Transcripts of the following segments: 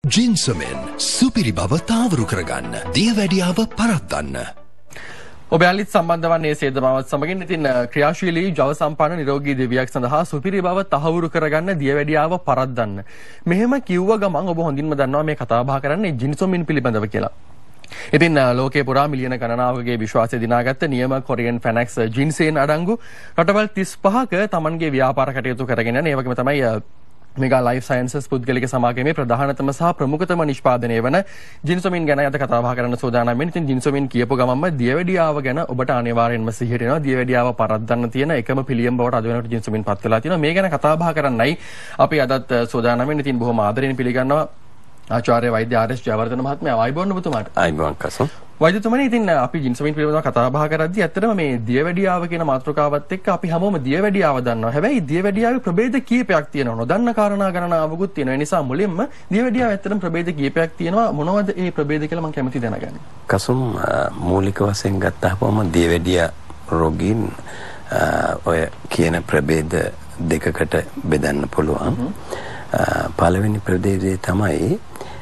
ජින්සමෙන් සුපිරි බව තාවරු කරගන්න. දියවැඩියාව පරද්දන්න. ඔබ යාලිත් සම්බන්ධ වන්නේ සේදමාවත් සමගින්. ඉතින් ක්‍රියාශීලී ජව සම්පන්න නිරෝගී දිවියක් සඳහා සුපිරි බව තහවුරු කරගන්න දියවැඩියාව පරද්දන්න. මෙහෙම කිව්ව ගමන් ඔබ හොඳින්ම දන්නවා මේ කතා බහ කරන්නේ ජින්සොමින් පිළිබඳව කියලා. ඉතින් ලෝකයේ පුරා මිලියන ගණනාවකගේ විශ්වාසය දිනාගත්ත නියම කොරියන් ෆැනැක්ස් ජින්සෙන් අඩංගු රටවල් 35ක තමන්ගේ ව්‍යාපාර කටයුතු කරගෙන යන ඒ වගේම තමයි මෙගා ලයිෆ් සයන්සස් පුද්ගලික සමාගමේ ප්‍රධානතම සහ ප්‍රමුඛතම නිෂ්පාදනය වන ජින්සොමින් ගැන අද කතා බහ කරන්න සූදානම් වෙන්නේ. ඉතින් ජින්සොමින් කියපු ගමන්ම දියවැඩියාව ගැන ඔබට අනිවාර්යෙන්ම සිහියට එනවා. දියවැඩියාව පරද්දන්න තියෙන එකම පිළියම් බවට අද වෙනකොට ජින්සොමින් පත් වෙලා තියෙනවා. මේ ගැන කතා බහ කරන්නයි අපි අදත් සූදානම් වෙන්නේ. ඉතින් බොහොම ආදරෙන් පිළිගන්නවා ආචාර්ය වෛද්‍ය ආර්.එස්. ජයවර්ධන මහත්මයා. ආයුබෝවන් ඔබතුමාට. ආයුබෝවන් කසම්. වෛද්‍යතුමනි, ඉතින් අපි ජින්සොමින් පිළිබඳව කතා බහ කරද්දී ඇත්තටම මේ දියවැඩියාව කියන මාතෘකාවත් එක්ක අපි හැමෝම දියවැඩියාව දන්නවා. හැබැයි දියවැඩියාවේ ප්‍රභේද කීපයක් තියෙනවා. නොදන්න කාරණා ගණනාවකුත් තියෙනවා. ඒ නිසා මුලින්ම දියවැඩියාව ඇත්තටම ප්‍රභේද කීපයක් තියෙනවා. මොනවද ඒ ප්‍රභේද කියලා මම කැමති දැනගන්න. කසම්, මූලික වශයෙන් ගත්තහම දියවැඩියා රෝගීන් ඔය කියන ප්‍රභේද දෙකකට බෙදන්න පුළුවන්. පළවෙනි ප්‍රභේදය තමයි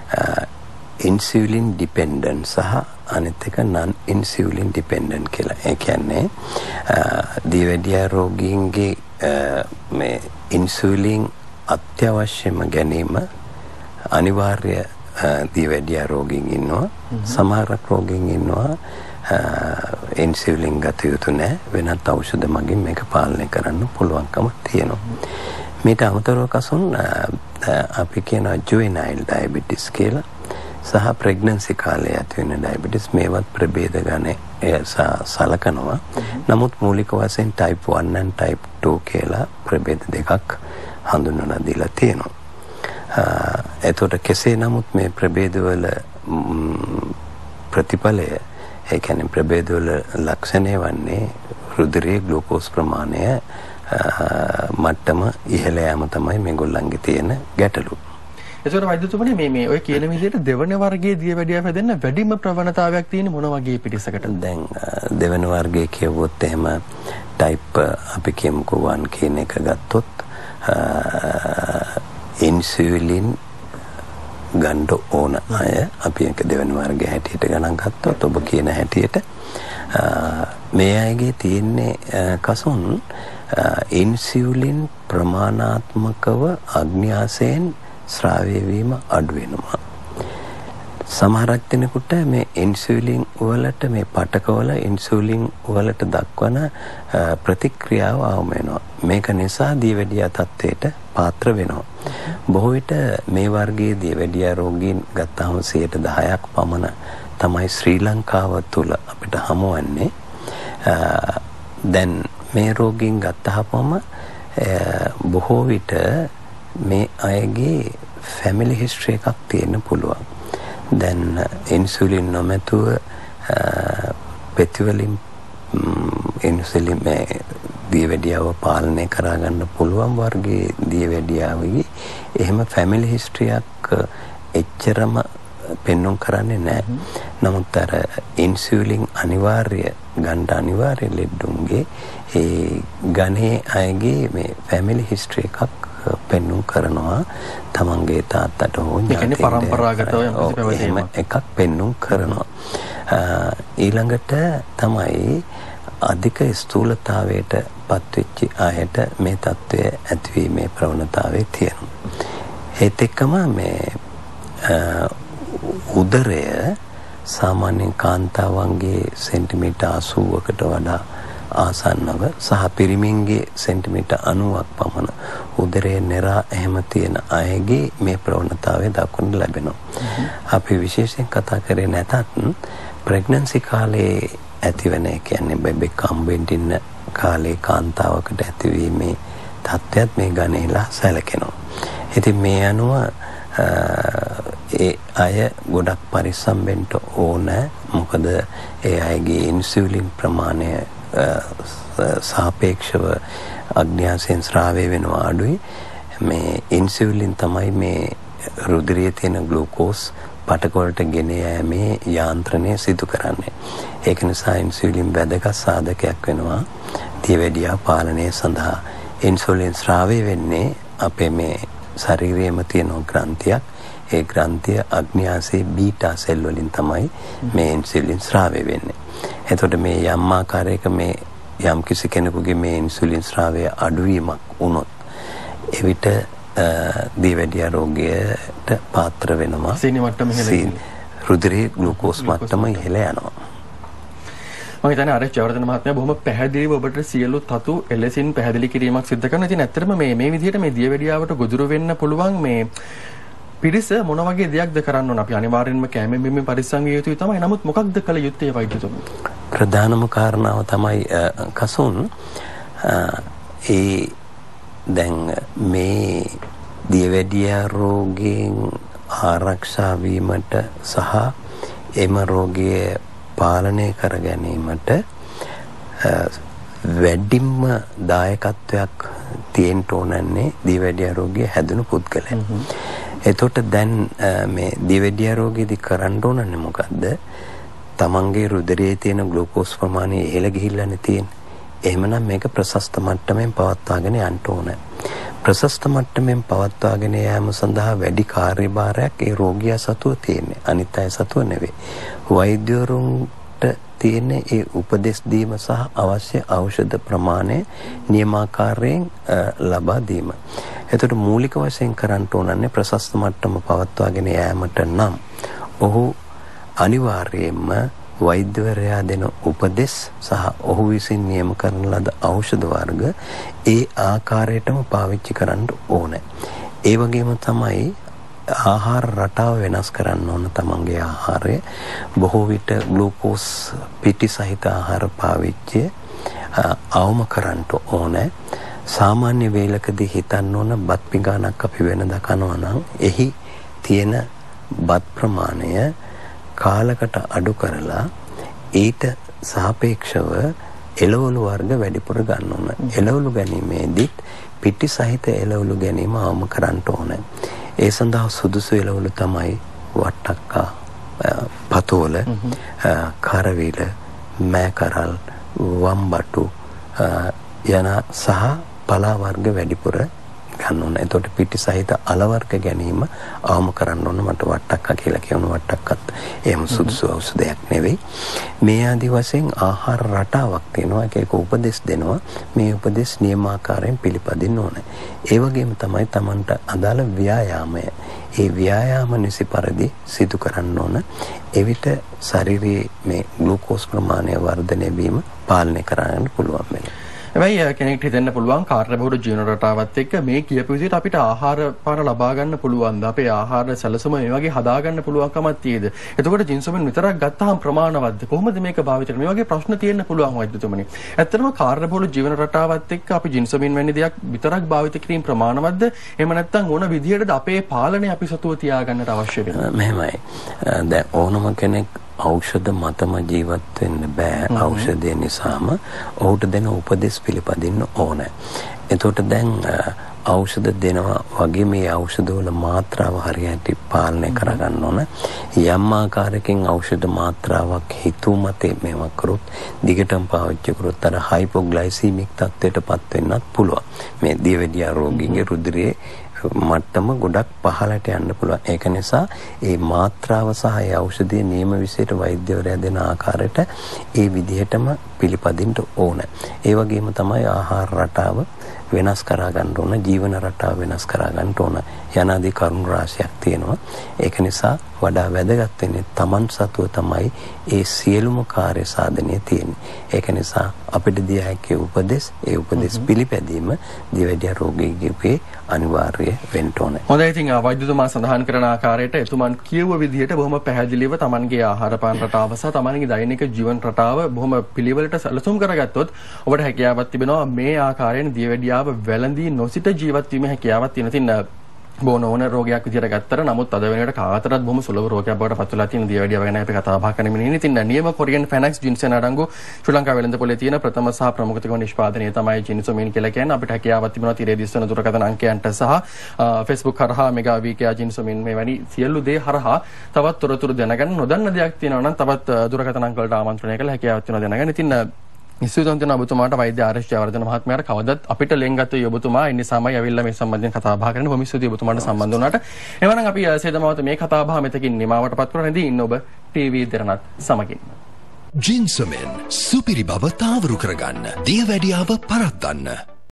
ඉන්සියුලින් ඩිපෙන්ඩන්ට් සහ අනිත් එක නන් ඉන්සියුලින් ඩිපෙන්ඩන්ට් කියලා. ඒ කියන්නේ දියවැඩියා රෝගීන්ගේ මේ ඉන්සියුලින් අත්‍යවශ්‍යම ගැනීම අනිවාර්ය දියවැඩියා රෝගීන් ඉන්නවා. සමහර රෝගීන් ඉන්නවා ඉන්සියුලින් ගත යුතු නැහැ. වෙනත් ඖෂධ මගින් මේක පාලනය කරන්න පුළුවන්කම තියෙනවා. මේට අමතරව කසුන් අපි කියනවා ජුවෙනයිල් ඩයබටිස් කියලා සහ ප්‍රෙග්නන්සි කාලයේ ඇති වෙන ඩයබටිස්. මේවත් ප්‍රභේද ගණේ සලකනවා. නමුත් මූලික වශයෙන් type 1 and type 2 කියලා ප්‍රභේද දෙකක් හඳුන්වලා දීලා තියෙනවා. එතකොට කෙසේ නමුත් මේ ප්‍රභේදවල ප්‍රතිඵලය, ඒ කියන්නේ ප්‍රභේදවල ලක්ෂණය වන්නේ රුධිරයේ ග්ලූකෝස් ප්‍රමාණය මට්ටම ඉහළ යාම තමයි මේගොල්ලන්ගේ තියෙන ගැටලු. ඒසොර වෛද්‍යතුමනි, මේ ඔය කියන විදිහට දෙවන වර්ගයේ දියවැඩියාව හැදෙන්න වැඩිම ප්‍රවණතාවයක් තියෙන මොන වගේ පිරිසකට? දැන් දෙවන වර්ගයේ කියවොත් එහෙම type අපි කියමුකෝ 1 කියන එක ගත්තොත් ඉන්සියුලින් ගන්න ඕන අය අපි එක දෙවන වර්ගයේ හැටියට ගණන් ගත්තොත් ඔබ කියන හැටියට මේ අයගේ තියෙන්නේ කසුන් ඉන්සියුලින් ප්‍රමාණාත්මකව අග්න්‍යාසයෙන් ස්‍රාවය වීම අඩු වෙනවා. සමහරක් දෙනෙකුට මේ ඉන්සියුලින් වලට මේ පටකවල ඉන්සියුලින් වලට දක්වන ප්‍රතික්‍රියාව අවම වෙනවා. මේක නිසා දියවැඩියා තත්ත්වයට පාත්‍ර වෙනවා. බොහෝ විට මේ වර්ගයේ දියවැඩියා රෝගීන් ගත්තාම 10% පමණ තමයි ශ්‍රී ලංකාව තුල අපිට හමුවන්නේ. දැන් මේ රෝගීන් ගත්තහම බොහෝ විට මේ අයගේ ෆැමිලි හිස්ටරි එකක් තියෙන්න පුළුවන්. දැන් ඉන්සියුලින් නොමැතුව පෙතිවලින් ඉන්සියුලින් මේ දියවැඩියාව පාලනය කරගන්න පුළුවන් වර්ගයේ දියවැඩියාවගේ එහෙම ෆැමිලි හිස්ටරි එකක් එච්චරම පෙන්වන්න කරන්නේ නැහැ. නමුත් අර ඉන්සියුලින් අනිවාර්ය ලෙඩුන්ගේ ඒ ගණේ අයගේ මේ ෆැමිලි හිස්ටරි එකක් පෙන්වන්න කරනවා. තමන්ගේ තාත්තට හෝ ඥාතීන්ට පරම්පරාගතව එහෙම එකක් පෙන්වන්න කරනවා. ඊළඟට තමයි අධික ස්ථූලතාවයට පත්වෙච්ච අයට මේ තත්ත්වය ඇතිවීමේ ප්‍රවණතාවය තියෙනවා. ඒත් එක්කම මේ උදරය සාමාන්‍යයෙන් කාන්තාවන්ගේ සෙන්ටිමීටර් 80කට වඩා ආසන්නව සහ පිරිමින්ගේ සෙන්ටිමීටර් 90ක් පමණ උදරයේ නෙරා එහෙම තියෙන අයගේ මේ ප්‍රවණතාවය දක්වන්න ලැබෙනවා. අපි විශේෂයෙන් කතා කරේ නැතත් ප්‍රෙග්නන්සි කාලේ ඇතිවෙන, ඒ කියන්නේ බෙබෙක් හම්බෙන්න ඉන්න කාලේ කාන්තාවකට ඇතිවීමේ තත්ත්වයක් මේ ගණේලා සැලකෙනවා. ඉතින් මේ අනුව ඒ අය ගොඩක් පරිස්සම් වෙන්න ඕන. මොකද ඒ අයගේ ඉන්සියුලින් ප්‍රමාණය සාපේක්ෂව අග්න්‍යාසයෙන් ස්‍රාවය වෙනවා අඩුයි. මේ ඉන්සියුලින් තමයි මේ රුධිරයේ තියෙන ග්ලූකෝස් පටකවලට ගෙන යෑමේ යාන්ත්‍රණය සිදු කරන්නේ. ඒක නිසා ඉන්සියුලින් වැදගත් සාධකයක් වෙනවා දියවැඩියා පාලනය සඳහා. ඉන්සුලින් ස්‍රාවය වෙන්නේ අපේ මේ ශරීරයේම තියෙන ග්‍රන්ථියක්. ඒ ග්‍රන්ථිය අග්න්‍යාසයේ බීටා සෙල් වලින් තමයි මේ ඉන්සියුලින් ස්‍රාවය වෙන්නේ. එතකොට මේ යම් ආකාරයක මේ යම් කිසි කෙනෙකුගේ මේ ඉන්සියුලින් ස්‍රාවය අඩුවීමක් වුණොත් එවිට දියවැඩියා රෝගයට පාත්‍ර වෙනවා. සීනි මට්ටම ඉහළ රුධිරයේ ග්ලූකෝස් මට්ටම ඉහළ යනවා. මම හිතන්නේ ආර්.එච්. ජයවර්ධන මහත්මයා බොහොම පැහැදිලිව ඔබට සියලු තතු එලෙසින් පැහැදිලි කිරීමක් සිදු කරනවා. ඉතින් ඇත්තටම මේ විදිහට මේ දියවැඩියාවට ගොදුරු වෙන්න පුළුවන් මේ පිරිස මොන වගේ දෙයක්ද කරන්න ඕන? අපි අනිවාර්යෙන්ම කැමෙන් බිමෙන් පරිස්සම් විය යුතුයි තමයි. නමුත් මොකක්ද කළ යුත්තේ වෛද්‍යතුමනි? ප්‍රධානම කාරණාව තමයි කසුන් දැන් මේ දියවැඩියා රෝගයෙන් ආරක්ෂා වීමට සහ එම රෝගය පාලනය කර ගැනීමට වැඩිම දායකත්වයක් තියෙන්න ඕනන්නේ දියවැඩියා රෝගය හැදුණු පුද්ගලයන්. එතකොට දැන් මේ දියවැඩියා රෝගයේදී කරන්න ඕනන්නේ මොකද්ද? තමන්ගේ රුධිරයේ තියෙන ග්ලූකෝස් ප්‍රමාණය ඉහළ ගිහිල්ලානේ තියෙන්නේ. එහෙමනම් මේක ප්‍රශස්ත මට්ටමින් පවත්වාගෙන යන්න ඕන. ප්‍රශස්ත මට්ටමින් පවත්වාගෙන යාම සඳහා වැඩි කාර්යභාරයක් ඒ රෝගියා සතුව තියෙන්නේ. අනිත් අය සතුව නෙවෙයි. වෛද්‍යවරුන්ට තියෙන ඒ උපදෙස් දීම සහ අවශ්‍ය ඖෂධ ප්‍රමාණය නියමාකාරයෙන් ලබා දීම. එතකොට මූලික වශයෙන් කරන්න ඕනන්නේ ප්‍රශස්ත මට්ටම පවත්වාගෙන යාමට නම් ඔහු අනිවාර්යයෙන්ම වෛද්‍යවරයා දෙන උපදෙස් සහ ඔහු විසින් නියම කරන ලද ඖෂධ වර්ග ඒ ආකාරයටම පාවිච්චි කරන්න ඕන. ඒ වගේම තමයි ආහාර රටාව වෙනස් කරන්න ඕන. තමන්ගේ ආහාරය බොහෝ විට ග්ලූකෝස් පිටි සහිත ආහාර පාවිච්චිය අවම කරන්න ඕන. සාමාන්‍ය වේලකදී හිතන්න ඕන බත් පිඟානක් අපි වෙනදා කනවා නම් එහි තියෙන බත් ප්‍රමාණය කාලකට අඩු කරලා ඊට සාපේක්ෂව එළවලු වර්ග වැඩිපුර ගන්න ඕන. එළවලු ගැනීමේදීත් පිටි සහිත එළවලු ගැනීම අවම කරන්න ඕන. ඒ සඳහා සුදුසු එළවලු තමයි වට්ටක්කා, පතෝල, කරවිල, මෑකරල්, වම්බටු යන සහ පලා වර්ග වැඩිපුර ගන්න ඕන. එතකොට පිටි සහිත අල වර්ග ගැනීම අවම කරන්න ඕන. මට වට්ටක්කා කියලා කියන වට්ටක්කත් එහෙම සුදුසු ඖෂධයක් නෙවෙයි. මේ ආදි වශයෙන් ආහාර රටාවක් තියෙනවා. ඒක උපදෙස් දෙනවා. මේ උපදෙස් නියමාකාරයෙන් පිළිපදින්න ඕන. ඒ වගේම තමයි Tamanට අදාළ ව්‍යායාමය. ඒ ව්‍යායාම නිසි පරිදි සිදු කරන්න ඕන. එවිට ශරීරයේ මේ ග්ලූකෝස් ප්‍රමාණය වර්ධනය වීම පාලනය කරන්න පුළුවන් වෙනවා. හැබැයි කෙනෙක්ට හිතෙන්න පුළුවන් කාර්යබහුල ජීවන රටාවත් එක්ක මේ කියපු විදිහට අපිට ආහාර පාන ලබා ගන්න පුළුවන්ද? අපේ ආහාර සැලසුම මේ වගේ හදා ගන්න පුළුවන්කමක් තියෙද? එතකොට ජින්සොමින් විතරක් ගත්තාම ප්‍රමාණවත්ද? කොහොමද මේක භාවිත කරන්නේ? මේ වගේ ප්‍රශ්න තියෙන්න පුළුවන් වෛද්‍යතුමනි. ඇත්තටම කාර්යබහුල ජීවන රටාවත් එක්ක අපි ජින්සොමින් වැනි දෙයක් විතරක් භාවිත කිරීම ප්‍රමාණවත්ද? එහෙම නැත්නම් ඕන විදිහටද අපේ පාලනය අපි සතුව තියාගන්නට අවශ්‍ය වෙන්නේ? මෙහෙමයි. දැන් ඕනම කෙනෙක් ඖෂධ මතම ජීවත් වෙන්න බෑ. ඖෂධය නිසාම ඔහුට දෙන උපදෙස් පිළිපදින්න ඕන. එතකොට දැන් ඖෂධ දෙනවා වගේ මේ ඖෂධවල මාත්‍රාව හරියට පාලනය කරගන්න ඕන. යම් ආකාරයකින් ඖෂධ මාත්‍රාවක් හිතුව මතේ මේවා කරොත් දිගටම පාවිච්චි කරොත් අර හයිපෝග්ලයිසීමික් තත්ත්වයටපත් වෙන්නත් පුළුවන්. මේ දියවැඩියා රෝගීන්ගේ රුධිරයේ මට්ටම ගොඩක් පහළට යන්න පුළුවන්. ඒක නිසා ඒ මාත්‍රාව සහ ඒ ඖෂධයේ නියම විශේෂ වෛද්‍යවරයා දෙන ආකාරයට ඒ විදිහටම පිළිපදින්න ඕන. ඒ වගේම තමයි ආහාර රටාව වෙනස් කරා ගන්න ඕන, ජීවන රටාව වෙනස් කරා ගන්න ඕන. යනාදී කරුණු රාශියක් තියෙනවා. ඒක නිසා වඩා වැදගත් වෙන්නේ Taman සතුව තමයි ඒ සියලුම කාර්ය සාධනය තියෙන්නේ. ඒක නිසා අපිට දිය හැකි උපදෙස්, ඒ උපදෙස් පිළිපැදීම දියවැඩියා රෝගීන්ගේ අනිවාර්ය වෙන්න ඕනේ. හොඳයි. ඉතින් වෛද්‍යතුමා සඳහන් කරන ආකාරයට එතුමන් කියව විදිහට බොහොම පැහැදිලිව Tamanගේ ආහාර පාන රටාව සහ Tamanගේ දෛනික ජීවන රටාව බොහොම පිළිවෙලට සැලසුම් කරගත්තොත් ඔබට හැකියාවක් තිබෙනවා මේ ආකාරයෙන් දියවැඩියාව වැළඳී නොසිට ජීවත් වීමේ හැකියාවක් තියෙන. ඉතින් බොන ඕන රෝගයක් විදිහට ගත්තට නමුත් අද වෙනකොට කාතරත් බොහොම සුලභ රෝගයක් බවට පත් වෙලා තියෙන දියවැඩියාව ගැන අපි කතා බහ කරමින් ඉන්නේ. ඉතින් නියම කොරියන් ෆැනක්ස් ජින්සන් අඩංගු ශ්‍රී ලංකා වෙළඳ පොලේ තියෙන ප්‍රථම සහ ප්‍රමුඛතම නිෂ්පාදනය තමයි ජින්සොමින් කියලා කියන්නේ. අපිට හැකියාවක් තිබුණා තිරේ දිස්වන දුරකථන අංකයන්ට සහ Facebook කරහා මෙගා වීකයා ජින්සොමින් මේ වැනි සියලු දේ හරහා තවත් තොරතුරු දැනගන්න. නොදන්න දෙයක් තියෙනවා නම් තවත් දුරකථන අංක වලට ආමන්ත්‍රණය කළා හැකියාවක් තියෙනවා දැනගන්න. ඉතින් නිසුතන් තුන ඔබතුමාට වෛද්‍ය ආර්.එස්. ජයවර්ධන මහත්මයාට කවදත් අපිට ලෙන්ගත් ඔබතුමා ඒ නිසාමයි ඇවිල්ලා මේ සම්බන්ධයෙන් කතා බහ කරන්න. බොහොම ස්තුතියි ඔබතුමාට සම්බන්ධ වුණාට. එවනම් අපි සේදමාවත මේ කතා බහ මෙතකින් නිමාවටපත් කරනදී ඉන්න ඔබ ටීවී දෙරණත් සමගින්. ජින්සමෙන් සුපිරි බව තාවුරු කරගන්න. දියවැඩියාව පරද්දන්න.